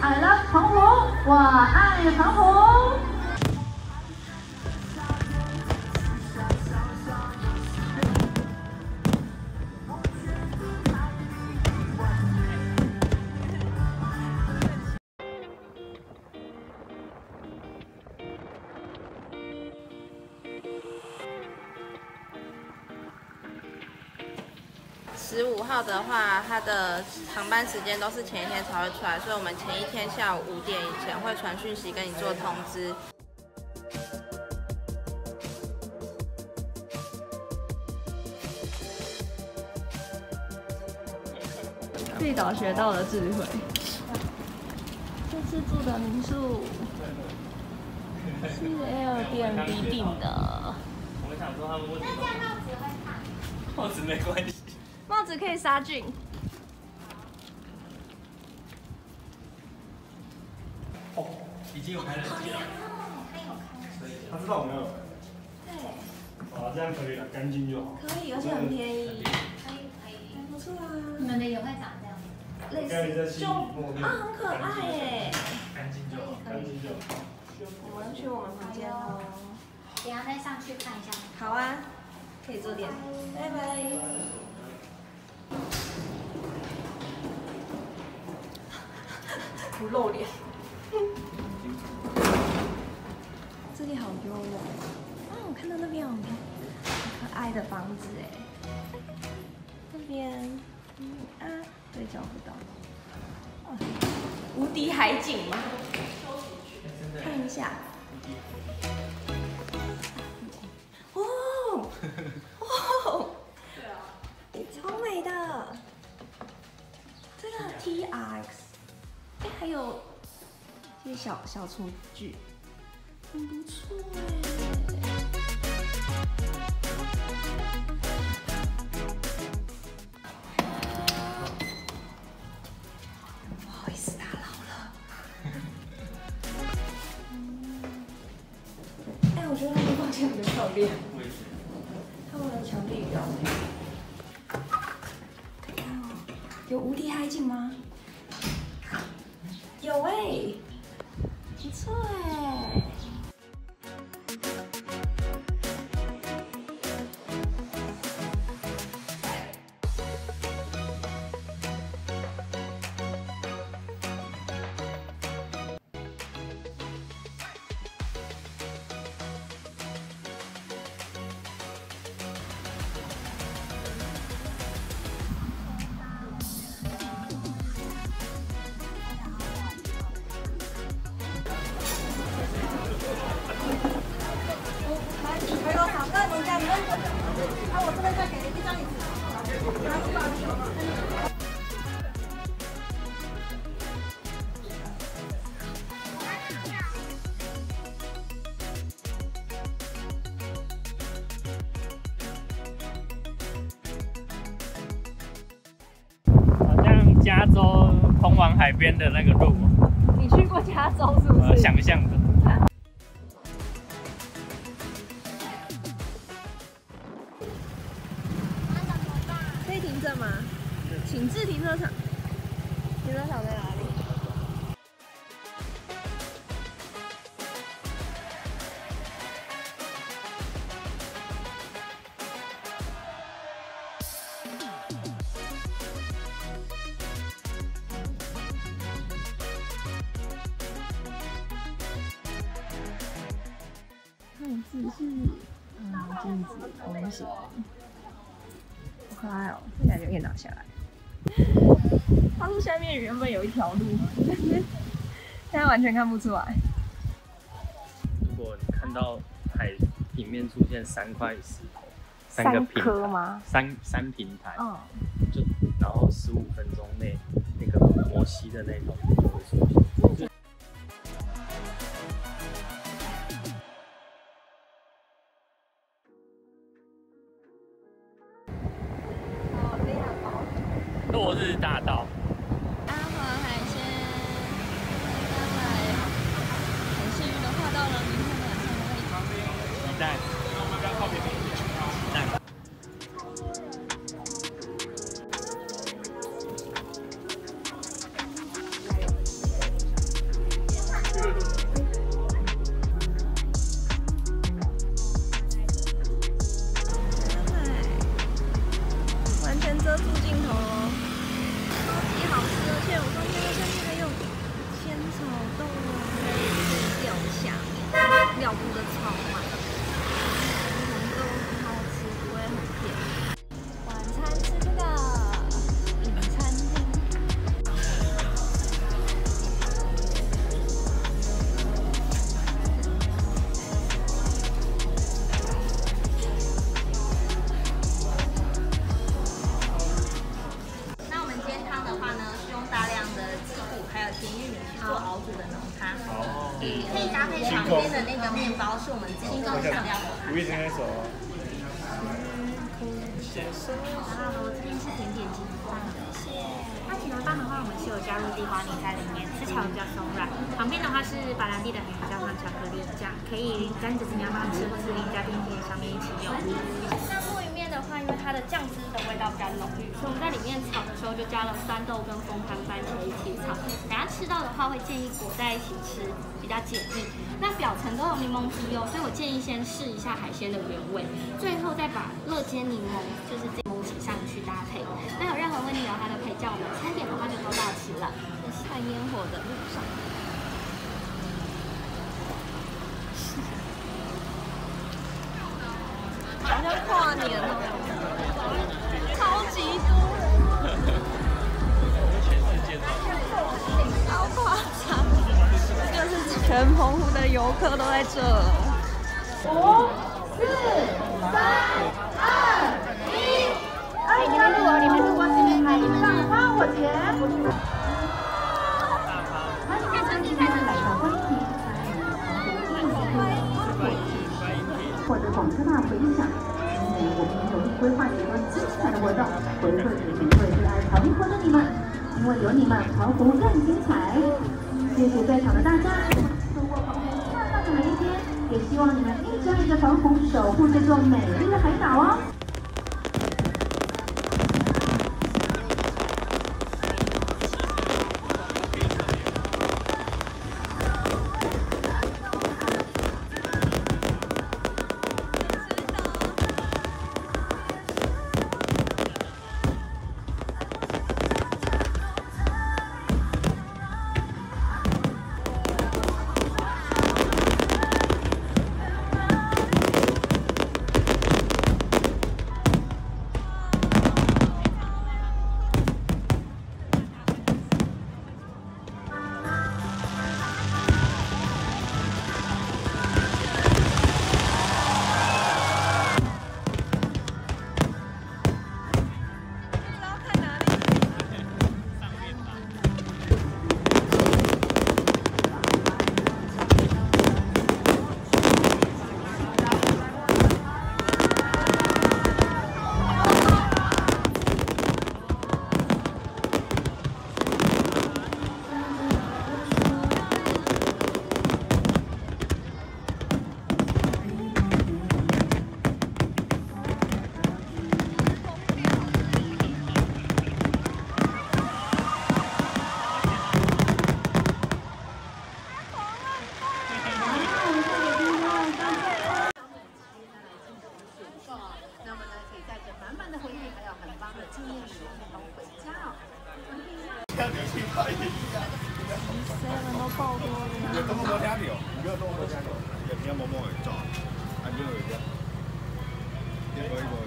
I love 澎湖，我爱澎湖。 15号的话，它的航班时间都是前一天才会出来，所以我们前一天下午5点以前会传讯息跟你做通知。 绿岛学到的智慧。这次住的民宿是 Airbnb 订的。 我想说他们为什么帽子没关系， 帽子可以杀菌。 哦，已经有开冷气了。所以他知道我们有。 对。 哦，这样可以了，干净就好。 可以，而且很便宜。 可以， 还不错啊。 你们的也会长这样。 类似就很可爱耶， 干净就好，干净就好。 我们去我们房间喽， 等下再上去看一下。 好啊，可以坐电，拜拜。不露脸。这里好优雅啊！我看到那边有很可爱的房子哎，那边对照不到。无敌海景吗？看一下。哦，哦，对啊，超美的。这个 TRX， 哎，还有这些小厨具，很不错哎。 我觉得他们房间比较漂亮，他们的墙壁比较美。看哦，有无敌海景吗？有哎，不错哎。还有3个，你家你认准。那我这边再给你1张椅子。 好像加州通往海边的那个路。 你去过加州是不是？ 想象的。 可以停着吗？请至停车场。停车场在哪里？看字是禁止通行。 好可爱哦，这感觉可以拿下来。它树下面原本有一条路，现在完全看不出来。 如果你看到海平面出现3块石头，3个平颗吗 ？3平台， 嗯， 就然后15分钟内那个摩西的那条路就会出现。落日大道。 阿华海鲜，很幸运的画到了明天的晚上的位置。 期待。期待。 做熬煮的浓汤。可以搭配旁边的那个面包，是我们自己做调料的。 然后这边是甜点鸡蛋，谢谢。那鸡蛋的话，我们是有加入地瓜泥在里面，吃起来比较松软。旁边的话是白兰地的黑加上巧克力酱，可以沾着怎样方吃，或是淋加甜点上面一起用。 那墨鱼面的话，因为它的酱汁的味道比较浓郁，所以我们在里面炒的时候就加了酸豆跟风盘番茄一起炒。等下吃到的话，会建议裹在一起吃，比较解腻。那表层都有柠檬皮哦，所以我建议先试一下海鲜的原味，最后再把乐煎柠檬就是这檬起上去搭配。那有任何问题的话，都可以叫我们。餐点的话就都到齐了。 在看烟火的路上。好像跨年哦，超级多人，好夸张！这个是全澎湖的游客都在这。 5、4、3、2、1，你们录哦，你们录哦，这边开始上花火节。欢迎大家今天来到欢迎或者广州大回响。今年我们有意规划许多精彩的活动，回馈给每位热爱澎湖的你们，因为有你们，澎湖更精彩。谢谢在场的大家，度过澎湖灿烂的每一天，也希望你们一直爱着澎湖，守护这座美丽的海岛哦。 有